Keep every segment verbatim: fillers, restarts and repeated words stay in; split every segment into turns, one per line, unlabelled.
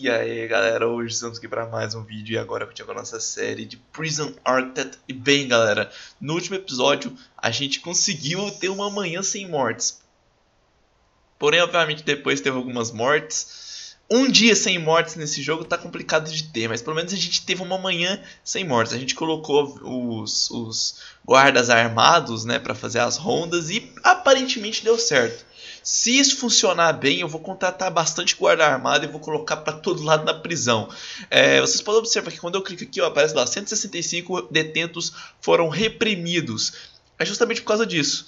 E aí galera, hoje estamos aqui para mais um vídeo e agora continuando a nossa série de Prison Architect. E bem galera, no último episódio a gente conseguiu ter uma manhã sem mortes. Porém, obviamente depois teve algumas mortes. Um dia sem mortes nesse jogo tá complicado de ter, mas pelo menos a gente teve uma manhã sem mortes. A gente colocou os, os guardas armados, né, para fazer as rondas e aparentemente deu certo. Se isso funcionar bem, eu vou contratar bastante guarda armado e vou colocar para todo lado na prisão. É, vocês podem observar que quando eu clico aqui, ó, aparece lá, cento e sessenta e cinco detentos foram reprimidos. É justamente por causa disso.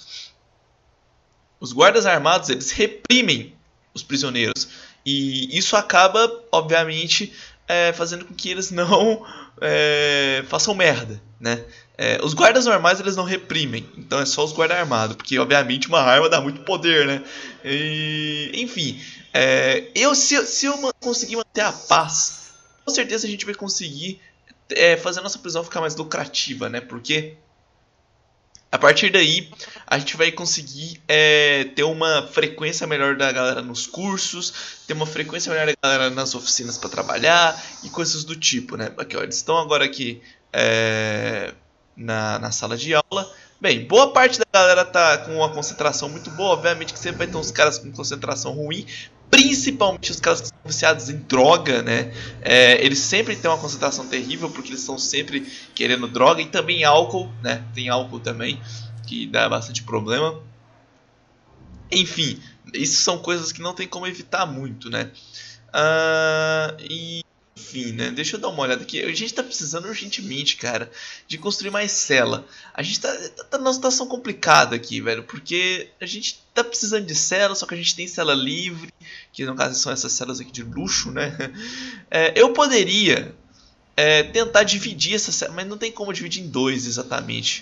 Os guardas armados, eles reprimem os prisioneiros. E isso acaba, obviamente, é, fazendo com que eles não é, façam merda, né? É, os guardas normais eles não reprimem, então é só os guardas armados, porque obviamente uma arma dá muito poder, né? E, enfim, é, eu, se, se eu conseguir manter a paz, com certeza a gente vai conseguir é, fazer a nossa prisão ficar mais lucrativa, né? Porque a partir daí a gente vai conseguir é, ter uma frequência melhor da galera nos cursos, ter uma frequência melhor da galera nas oficinas para trabalhar e coisas do tipo, né? Aqui, ó, eles estão agora aqui é, na, na sala de aula. Bem, boa parte da galera tá com uma concentração muito boa. Obviamente que sempre vai ter uns caras com concentração ruim, principalmente os caras que são viciados em droga, né? É, eles sempre têm uma concentração terrível porque eles estão sempre querendo droga e também álcool, né? Tem álcool também que dá bastante problema. Enfim, isso são coisas que não tem como evitar muito, né? Ah, e enfim, né? Deixa eu dar uma olhada aqui. A gente tá precisando urgentemente, cara, de construir mais cela. A gente tá, tá numa situação complicada aqui, velho, porque a gente tá precisando de cela, só que a gente tem cela livre, que no caso são essas celas aqui de luxo, né? É, eu poderia é, tentar dividir essa cela, mas não tem como dividir em dois exatamente.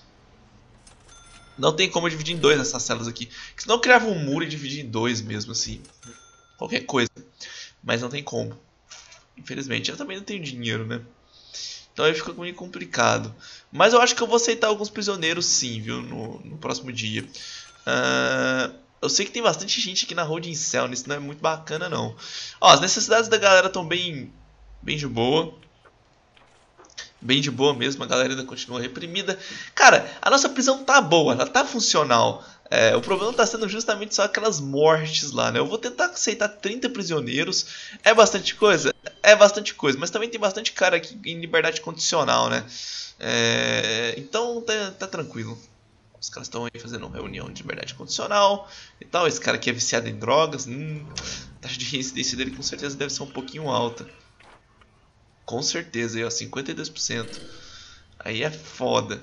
Não tem como dividir em dois essas celas aqui. Porque senão eu criava um muro e dividir em dois mesmo, assim. Qualquer coisa. Mas não tem como. Infelizmente, eu também não tenho dinheiro, né? Então aí fica meio complicado. Mas eu acho que eu vou aceitar alguns prisioneiros sim, viu? No, no próximo dia. Uh, eu sei que tem bastante gente aqui na Road Incel. Isso não é muito bacana, não. Ó, as necessidades da galera estão bem, bem de boa. Bem de boa mesmo. A galera ainda continua reprimida. Cara, a nossa prisão tá boa. Ela tá funcional. É, o problema está sendo justamente só aquelas mortes lá, né? Eu vou tentar aceitar trinta prisioneiros. É bastante coisa? É bastante coisa. Mas também tem bastante cara aqui em liberdade condicional, né? É, então tá, tá tranquilo. Os caras estão aí fazendo uma reunião de liberdade condicional e tal. Esse cara aqui é viciado em drogas. Hum, a taxa de reincidência dele com certeza deve ser um pouquinho alta. Com certeza, aí, ó, cinquenta e dois por cento. Aí é foda.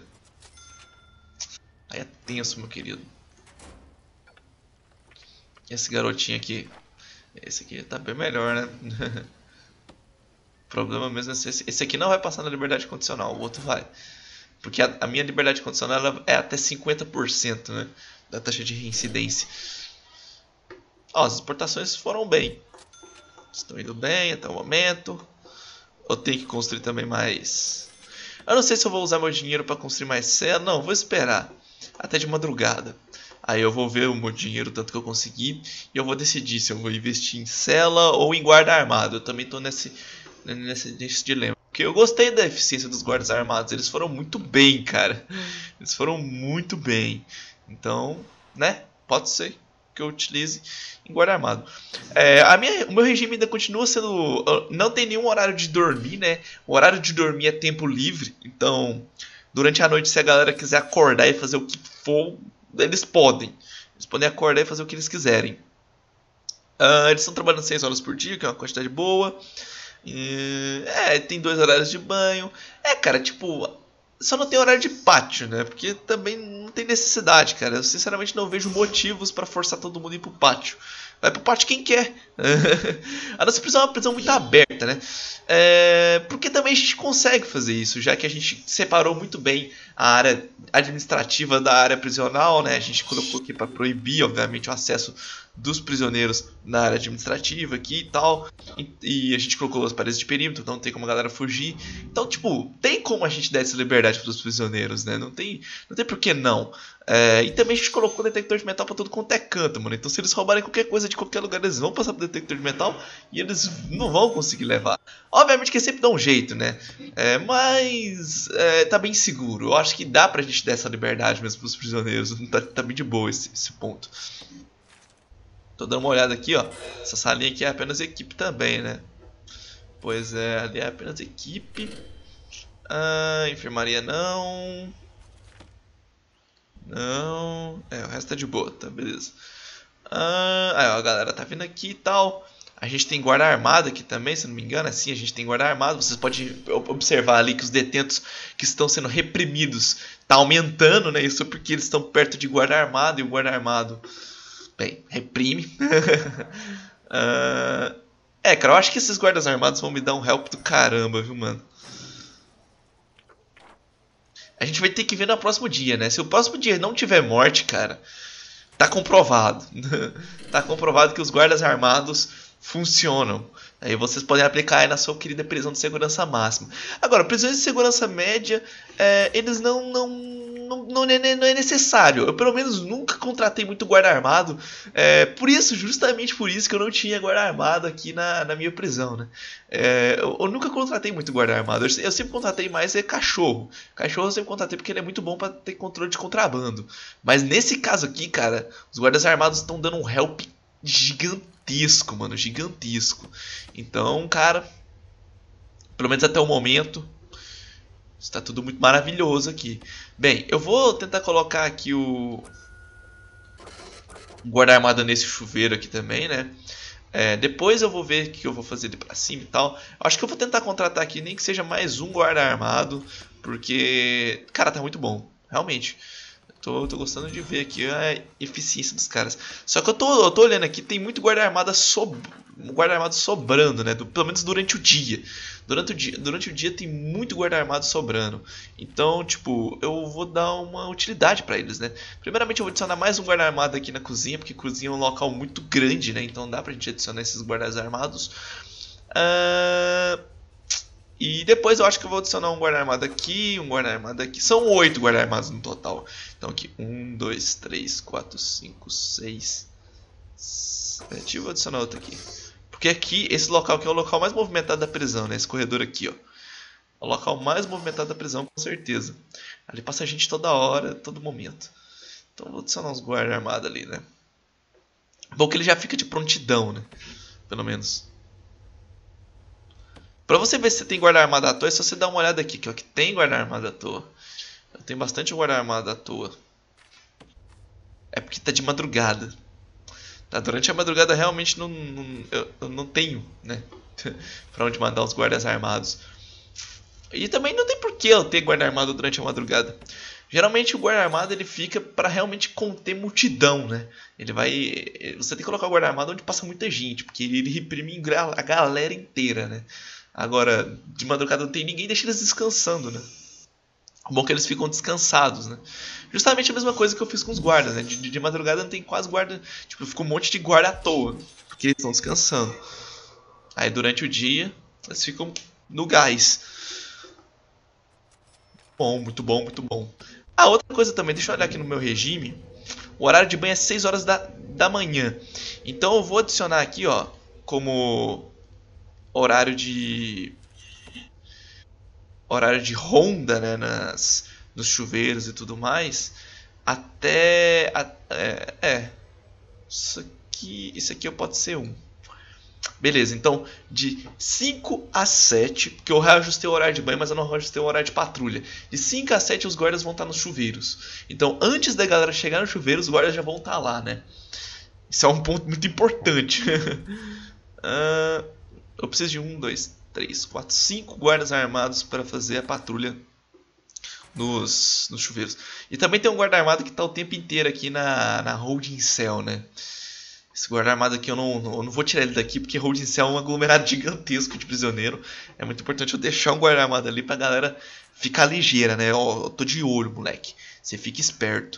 Aí é tenso, meu querido. Esse garotinho aqui. Esse aqui tá bem melhor, né? O problema mesmo é esse. Esse aqui não vai passar na liberdade condicional. O outro vai. Porque a, a minha liberdade condicional ela é até cinquenta por cento, né? Da taxa de reincidência. Ó, as exportações foram bem. Estão indo bem até o momento. Eu tenho que construir também mais. Eu não sei se eu vou usar meu dinheiro para construir mais cela. Não, vou esperar. Até de madrugada. Aí eu vou ver o meu dinheiro, tanto que eu consegui, e eu vou decidir se eu vou investir em cela ou em guarda armado. Eu também tô nesse, nesse, nesse dilema. Porque eu gostei da eficiência dos guardas armados. Eles foram muito bem, cara. Eles foram muito bem. Então, né? Pode ser que eu utilize em guarda armado. É, a minha, o meu regime ainda continua sendo... Não tem nenhum horário de dormir, né? O horário de dormir é tempo livre. Então, durante a noite, se a galera quiser acordar e fazer o que for... Eles podem. Eles podem acordar e fazer o que eles quiserem. Uh, eles estão trabalhando seis horas por dia, que é uma quantidade boa. E, é, tem dois horários de banho. É, cara, tipo... Só não tem horário de pátio, né? Porque também não tem necessidade, cara. Eu sinceramente não vejo motivos pra forçar todo mundo a ir pro pátio. Vai pro pátio quem quer. A nossa prisão é uma prisão muito aberta, né? É, porque também a gente consegue fazer isso, já que a gente separou muito bem a área administrativa da área prisional, né? A gente colocou aqui para proibir, obviamente, o acesso dos prisioneiros na área administrativa aqui e tal. E, e a gente colocou as paredes de perímetro, então não tem como a galera fugir. Então, tipo, tem como a gente dar essa liberdade para os prisioneiros, né? Não tem, não tem por que não. É, e também a gente colocou detector de metal pra tudo quanto é canto, mano. Então se eles roubarem qualquer coisa de qualquer lugar, eles vão passar pro detector de metal e eles não vão conseguir levar. Obviamente que sempre dá um jeito, né? É, mas é, tá bem seguro. Eu acho que dá pra gente dar essa liberdade mesmo pros prisioneiros. Tá, tá bem de boa esse, esse ponto. Tô dando uma olhada aqui, ó. Essa salinha aqui é apenas equipe também, né? Pois é, ali é apenas equipe. Ah, enfermaria não. Não. É, o resto é de boa, tá, beleza. Ah, aí, ó, a galera tá vindo aqui e tal. A gente tem guarda armado aqui também, se não me engano. Assim, a gente tem guarda armado. Vocês podem observar ali que os detentos que estão sendo reprimidos tá aumentando, né? Isso porque eles estão perto de guarda armado e o guarda armado, bem, reprime. ah, é, cara, eu acho que esses guardas armados vão me dar um help do caramba, viu, mano? A gente vai ter que ver no próximo dia, né? Se o próximo dia não tiver morte, cara, tá comprovado. Tá comprovado que os guardas armados funcionam. Aí vocês podem aplicar aí na sua querida prisão de segurança máxima. Agora, prisões de segurança média, é, eles não, não, não, não, é, não é necessário. Eu pelo menos nunca contratei muito guarda armado. É, por isso, justamente por isso que eu não tinha guarda armado aqui na, na minha prisão, né? É, eu, eu nunca contratei muito guarda armado. Eu, eu sempre contratei mais é cachorro. Cachorro eu sempre contratei porque ele é muito bom para ter controle de contrabando. Mas nesse caso aqui, cara, os guardas armados estão dando um help gigantesco, mano, gigantesco. Então, cara, pelo menos até o momento, está tudo muito maravilhoso aqui. Bem, eu vou tentar colocar aqui o guarda-armada nesse chuveiro aqui também, né? É, depois eu vou ver o que eu vou fazer de pra cima e tal. Acho que eu vou tentar contratar aqui, nem que seja mais um guarda-armado, porque, cara, tá muito bom, realmente. Tô, tô gostando de ver aqui a eficiência dos caras. Só que eu tô, eu tô olhando aqui, tem muito guarda-armada sob, guarda-armado sobrando, né? Do, pelo menos durante o dia. Durante o dia, durante o dia tem muito guarda-armado sobrando. Então, tipo, eu vou dar uma utilidade pra eles, né? Primeiramente eu vou adicionar mais um guarda-armado aqui na cozinha, porque a cozinha é um local muito grande, né? Então dá pra gente adicionar esses guardas armados. Ah... E depois eu acho que eu vou adicionar um guarda-armado aqui, um guarda-armado aqui. São oito guarda-armados no total. Então aqui, um, dois, três, quatro, cinco, seis, sete. E vou adicionar outro aqui. Porque aqui, esse local aqui é o local mais movimentado da prisão, né? Esse corredor aqui, ó. É o local mais movimentado da prisão, com certeza. Ali passa gente toda hora, todo momento. Então vou adicionar uns guarda-armados ali, né? Bom que ele já fica de prontidão, né? Pelo menos. Pra você ver se você tem guarda-armado à toa, é só você dar uma olhada aqui, que, ó, que tem guarda-armado à toa. Tem bastante guarda-armado à toa. É porque tá de madrugada. Tá, durante a madrugada realmente não, não, eu, eu não tenho, né? Pra onde mandar os guardas armados. E também não tem porquê eu ter guarda armado durante a madrugada. Geralmente o guarda armado ele fica pra realmente conter multidão, né? Ele vai, você tem que colocar o guarda armado onde passa muita gente, porque ele reprime a galera inteira, né? Agora, de madrugada não tem ninguém, deixa eles descansando, né? O bom é que eles ficam descansados, né? Justamente a mesma coisa que eu fiz com os guardas, né? De, de, de madrugada não tem quase guarda. Tipo, fica um monte de guarda à toa, porque eles estão descansando. Aí durante o dia, eles ficam no gás. Bom, muito bom, muito bom. Ah, outra coisa também, deixa eu olhar aqui no meu regime. O horário de banho é seis horas da, da manhã. Então eu vou adicionar aqui, ó, como horário de horário de ronda, né, nas, nos chuveiros e tudo mais, até a, é, é isso aqui, isso aqui pode ser um. Beleza, então de cinco a sete, porque eu reajustei o horário de banho, mas eu não reajustei o horário de patrulha. De cinco a sete os guardas vão estar nos chuveiros. Então antes da galera chegar no chuveiro, os guardas já vão estar lá, né? Isso é um ponto muito importante. uh, eu preciso de um, dois, três, quatro, cinco guardas armados para fazer a patrulha nos, nos chuveiros. E também tem um guarda armado que está o tempo inteiro aqui na, na holding cell, né? Esse guarda-armado aqui eu não, não, eu não vou tirar ele daqui porque Holding Cell é um aglomerado gigantesco de prisioneiro. É muito importante eu deixar um guarda-armado ali pra galera ficar ligeira, né? Ó, eu tô de olho, moleque. Você fica esperto.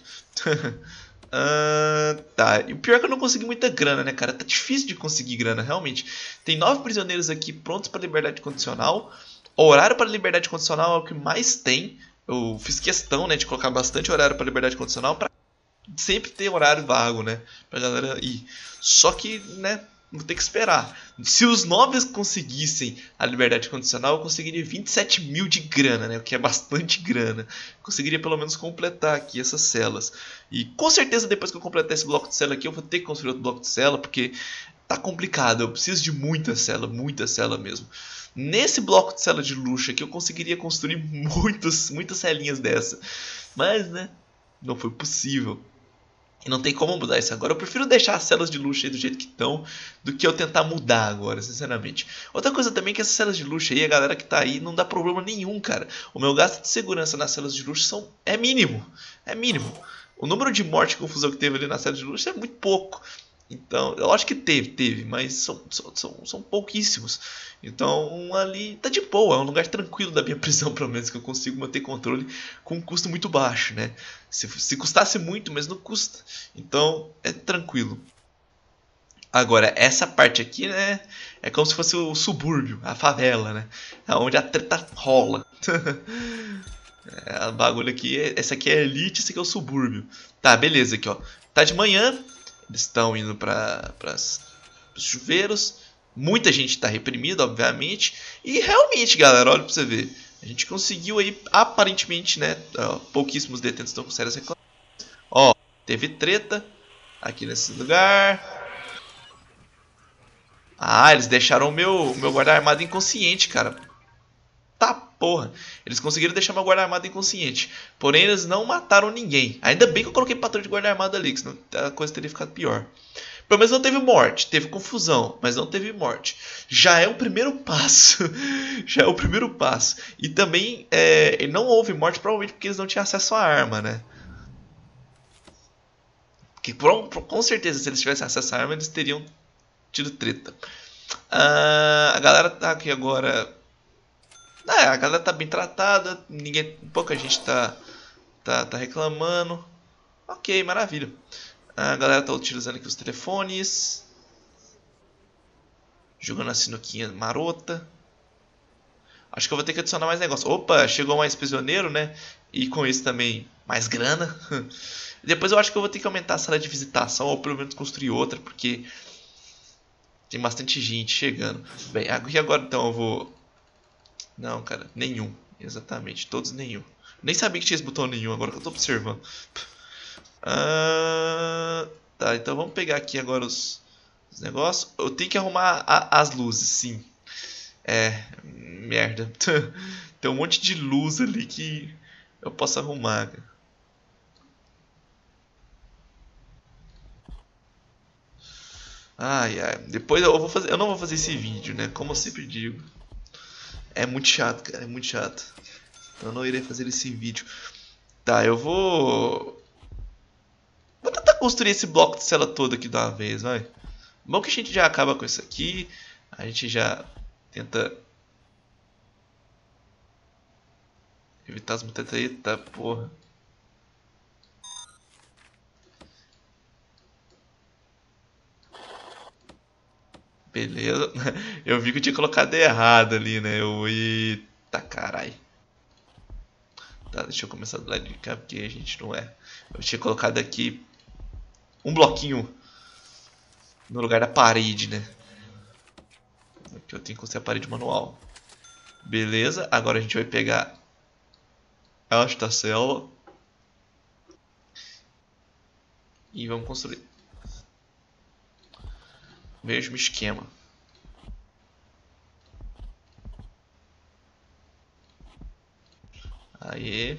Ah, tá, e o pior é que eu não consegui muita grana, né, cara? Tá difícil de conseguir grana, realmente. Tem nove prisioneiros aqui prontos para liberdade condicional. O horário para liberdade condicional é o que mais tem. Eu fiz questão, né, de colocar bastante horário para liberdade condicional para sempre ter horário vago, né, pra galera ir. Só que, né, vou ter que esperar. Se os nove conseguissem a liberdade condicional, eu conseguiria vinte e sete mil de grana, né? O que é bastante grana. Conseguiria pelo menos completar aqui essas celas. E com certeza depois que eu completar esse bloco de cela aqui, eu vou ter que construir outro bloco de cela, porque tá complicado. Eu preciso de muita cela, muita cela mesmo. Nesse bloco de cela de luxo aqui, eu conseguiria construir muitas, muitas celinhas dessa. Mas, né, não foi possível. E não tem como mudar isso agora. Eu prefiro deixar as celas de luxo aí do jeito que estão do que eu tentar mudar agora, sinceramente. Outra coisa também é que essas celas de luxo aí, a galera que tá aí, não dá problema nenhum, cara. O meu gasto de segurança nas celas de luxo são, é mínimo. É mínimo. O número de morte e confusão que teve ali na cela de luxo é muito pouco. Então, eu acho que teve, teve, mas são, são, são, são pouquíssimos. Então, ali tá de boa, é um lugar tranquilo da minha prisão, pelo menos, que eu consigo manter controle com um custo muito baixo, né? Se, se custasse muito, mas não custa. Então, é tranquilo. Agora, essa parte aqui, né, é como se fosse o subúrbio, a favela, né? Onde a treta rola. É, o bagulho aqui, essa aqui é a elite, esse aqui é o subúrbio. Tá, beleza, aqui ó. Tá de manhã, eles estão indo para os chuveiros. Muita gente está reprimida, obviamente. E realmente, galera, olha pra você ver. A gente conseguiu aí, aparentemente, né? Ó, pouquíssimos detentos estão com sérias reclamações. Ó, teve treta aqui nesse lugar. Ah, eles deixaram o meu, meu guarda-armado inconsciente, cara. Tá porra. Eles conseguiram deixar meu guarda-armado inconsciente. Porém, eles não mataram ninguém. Ainda bem que eu coloquei patrulha de guarda-armado ali, que senão a coisa teria ficado pior. Pelo menos não teve morte. Teve confusão, mas não teve morte. Já é o primeiro passo. Já é o primeiro passo. E também é, não houve morte, provavelmente porque eles não tinham acesso à arma, né? Porque, com certeza, se eles tivessem acesso à arma, eles teriam tido treta. Ah, a galera tá aqui agora... É, a galera tá bem tratada, ninguém, pouca gente tá, tá, tá reclamando. Ok, maravilha. A galera tá utilizando aqui os telefones. Jogando a sinuquinha marota. Acho que eu vou ter que adicionar mais negócio. Opa, chegou mais prisioneiro, né? E com isso também mais grana. Depois eu acho que eu vou ter que aumentar a sala de visitação, ou pelo menos construir outra, porque tem bastante gente chegando. Bem, aqui agora então eu vou... Não, cara, nenhum. Exatamente, todos nenhum. Nem sabia que tinha esse botão nenhum, agora que eu tô observando. Ah, tá, então vamos pegar aqui agora os, os negócios. Eu tenho que arrumar a, as luzes, sim. É, merda. Tem um monte de luz ali que eu posso arrumar. Ai, ai. Depois eu vou fazer. Eu não vou fazer esse vídeo, né? Como eu sempre digo. É muito chato, cara, é muito chato. Então eu não irei fazer esse vídeo. Tá, eu vou... Vou tentar construir esse bloco de cela todo aqui de uma vez, vai. Bom que a gente já acaba com isso aqui. A gente já tenta... evitar as mutantes aí, tá, porra. Beleza. Eu vi que eu tinha colocado errado ali, né? Eu... Eita, carai. Tá, deixa eu começar do lado de cá, porque a gente não é. Eu tinha colocado aqui um bloquinho no lugar da parede, né? Aqui eu tenho que construir a parede manual. Beleza, agora a gente vai pegar esta célula e vamos construir. Mesmo esquema. Aí.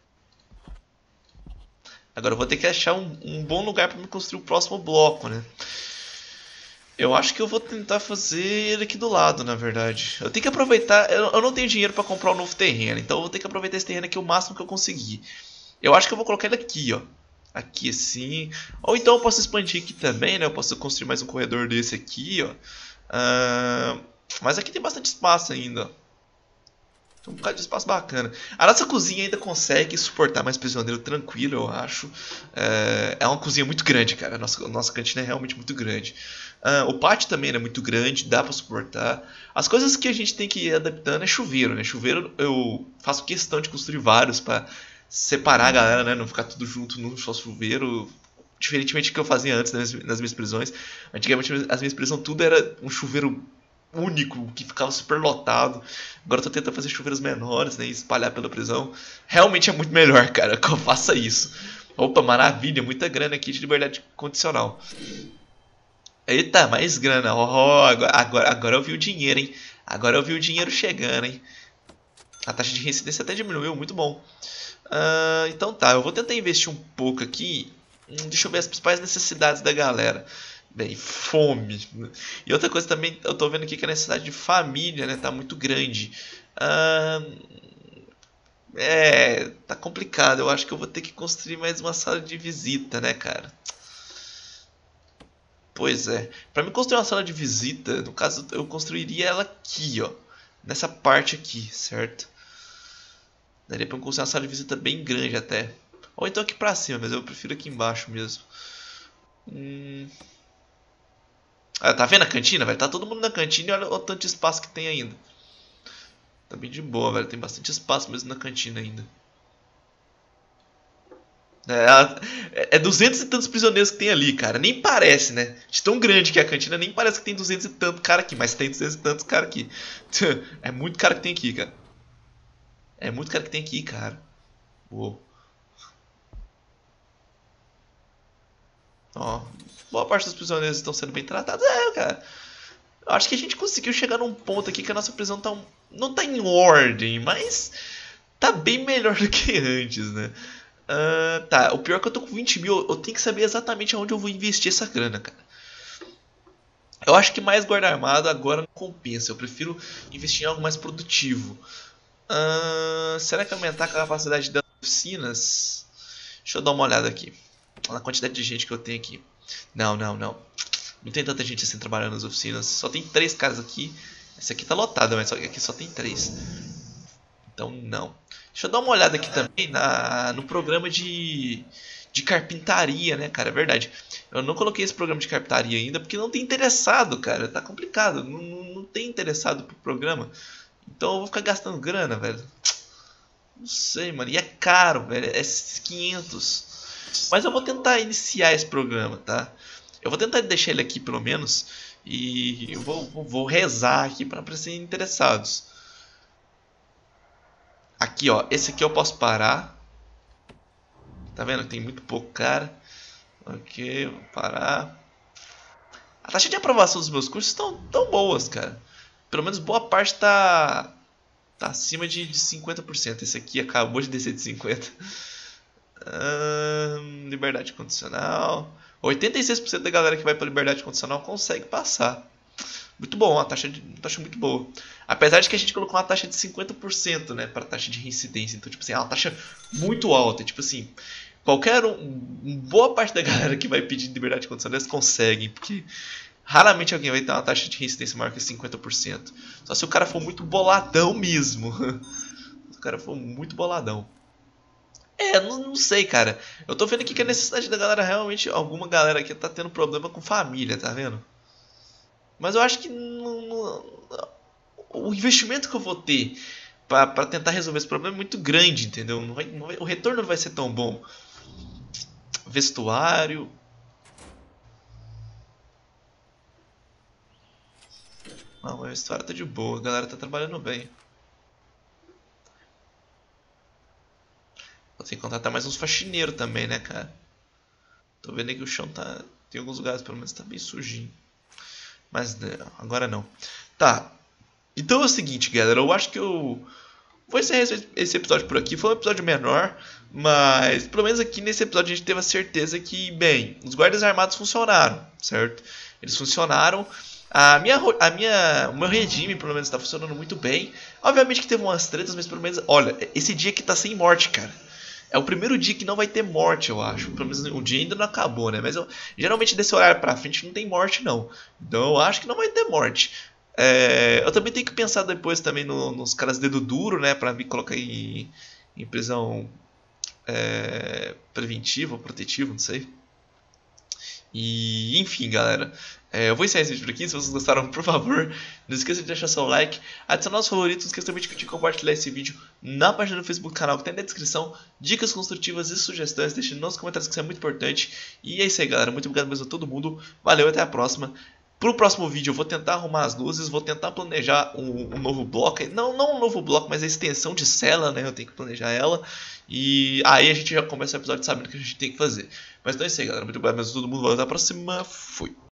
Agora eu vou ter que achar um, um bom lugar para me construir o próximo bloco, né? Eu acho que eu vou tentar fazer ele aqui do lado, na verdade. Eu tenho que aproveitar... Eu, eu não tenho dinheiro para comprar um novo terreno, então eu vou ter que aproveitar esse terreno aqui o máximo que eu conseguir. Eu acho que eu vou colocar ele aqui, ó. Aqui assim. Ou então eu posso expandir aqui também, né? Eu posso construir mais um corredor desse aqui, ó. Ah, mas aqui tem bastante espaço ainda. Tem um bocado de espaço bacana. A nossa cozinha ainda consegue suportar mais prisioneiro tranquilo, eu acho. É, é uma cozinha muito grande, cara. A nossa, a nossa cantina é realmente muito grande. Ah, o pátio também é muito grande, dá pra suportar. As coisas que a gente tem que ir adaptando é chuveiro, né? Chuveiro eu faço questão de construir vários pra separar a galera, né? Não ficar tudo junto num só chuveiro. Diferentemente do que eu fazia antes nas, nas minhas prisões. Antigamente as minhas prisões tudo era um chuveiro único, que ficava super lotado. Agora eu tô tentando fazer chuveiros menores, né, e espalhar pela prisão. Realmente é muito melhor, cara, que eu faça isso. Opa, maravilha, muita grana aqui de liberdade condicional. Eita, mais grana. Oh, agora, agora, agora eu vi o dinheiro, hein. Agora eu vi o dinheiro chegando, hein. A taxa de reincidência até diminuiu, muito bom. Uh, então tá, eu vou tentar investir um pouco aqui. Hum, deixa eu ver as principais necessidades da galera. Bem, fome. E outra coisa também, eu tô vendo aqui que a necessidade de família, né, tá muito grande. Ah, é, tá complicado. Eu acho que eu vou ter que construir mais uma sala de visita, né, cara? Pois é. Pra mim construir uma sala de visita, no caso, eu construiria ela aqui, ó. Nessa parte aqui, certo? Daria pra eu construir uma sala de visita bem grande até. Ou então aqui pra cima, mas eu prefiro aqui embaixo mesmo. Hum... Ah, tá vendo a cantina, velho? Tá todo mundo na cantina e olha o tanto de espaço que tem ainda. Tá bem de boa, velho. Tem bastante espaço mesmo na cantina ainda. É, é duzentos e tantos prisioneiros que tem ali, cara. Nem parece, né? De tão grande que é a cantina, nem parece que tem duzentos e tantos cara aqui. Mas tem duzentos e tantos cara aqui. É muito cara que tem aqui, cara. É muito cara que tem aqui, cara. Uou. Ó, boa parte dos prisioneiros estão sendo bem tratados. É, cara. Eu acho que a gente conseguiu chegar num ponto aqui que a nossa prisão tá um, não tá em ordem, mas tá bem melhor do que antes, né? Uh, tá, o pior é que eu tô com vinte mil, eu tenho que saber exatamente aonde eu vou investir essa grana, cara. Eu acho que mais guarda armado agora não compensa, eu prefiro investir em algo mais produtivo. Uh, será que aumentar a capacidade das oficinas? Deixa eu dar uma olhada aqui. Na quantidade de gente que eu tenho aqui. Não, não, não. Não tem tanta gente assim trabalhando nas oficinas. Só tem três caras aqui. Esse aqui tá lotado, mas aqui só tem três. Então não. Deixa eu dar uma olhada aqui também na, no programa de, de carpintaria, né, cara? É verdade. Eu não coloquei esse programa de carpintaria ainda porque não tem interessado, cara. Tá complicado. Não, não tem interessado pro programa. Então eu vou ficar gastando grana, velho. Não sei, mano. E é caro, velho. É quinhentos. Mas eu vou tentar iniciar esse programa, tá? Eu vou tentar deixar ele aqui pelo menos. E eu vou, vou, vou rezar aqui para serem interessados. Aqui, ó. Esse aqui eu posso parar. Tá vendo? Tem muito pouco cara. Ok, vou parar. A taxa de aprovação dos meus cursos estão tão boas, cara. Pelo menos boa parte tá, tá acima de, de cinquenta por cento. Esse aqui acabou de descer de cinquenta por cento. Hum, liberdade condicional. oitenta e seis por cento da galera que vai para liberdade condicional consegue passar. Muito bom, uma taxa, de, uma taxa muito boa. Apesar de que a gente colocou uma taxa de cinquenta por cento, né, para taxa de reincidência. Então, tipo assim, é uma taxa muito alta. Tipo assim, qualquer um, boa parte da galera que vai pedir liberdade condicional eles conseguem, porque raramente alguém vai ter uma taxa de reincidência maior que cinquenta por cento. Só se o cara for muito boladão mesmo. Se o cara for muito boladão. É, não, não sei, cara. Eu tô vendo aqui que a necessidade da galera realmente. Alguma galera aqui tá tendo problema com família, tá vendo? Mas eu acho que não, não, o investimento que eu vou ter pra, pra tentar resolver esse problema é muito grande, entendeu? Não vai, não vai, o retorno não vai ser tão bom. Vestuário. Não, o vestuário tá de boa, a galera tá trabalhando bem. Vou ter que contratar mais uns faxineiros também, né, cara? Tô vendo aí que o chão tá. Tem alguns lugares, pelo menos, tá bem sujinho. Mas agora não. Tá. Então é o seguinte, galera. Eu acho que eu vou encerrar esse episódio por aqui. Foi um episódio menor. Mas pelo menos aqui nesse episódio a gente teve a certeza que, bem, os guardas armados funcionaram, certo? Eles funcionaram. A minha, a minha, o meu regime, pelo menos, está funcionando muito bem. Obviamente que teve umas tretas, mas pelo menos, olha, esse dia aqui tá sem morte, cara. É o primeiro dia que não vai ter morte, eu acho. Pelo menos o dia ainda não acabou, né? Mas eu, geralmente desse horário pra frente não tem morte, não. Então eu acho que não vai ter morte. É, eu também tenho que pensar depois também no- nos caras dedo duro, né? Pra me colocar em, em prisão é, preventiva ou protetiva, não sei. E enfim, galera. É, eu vou encerrar esse vídeo por aqui. Se vocês gostaram, por favor, não esqueça de deixar seu like, adicionar os favoritos, não esqueça também de curtir e compartilhar esse vídeo na página do Facebook do canal que tem na descrição. Dicas construtivas e sugestões, deixem nos comentários que isso é muito importante. E é isso aí, galera. Muito obrigado mesmo a todo mundo. Valeu, até a próxima. Pro próximo vídeo eu vou tentar arrumar as luzes, vou tentar planejar um, um novo bloco. Não, não um novo bloco, mas a extensão de cela, né? Eu tenho que planejar ela. E aí a gente já começa o episódio sabendo o que a gente tem que fazer. Mas então é isso aí, galera. Muito obrigado mesmo a todo mundo. Valeu, até a próxima. Fui.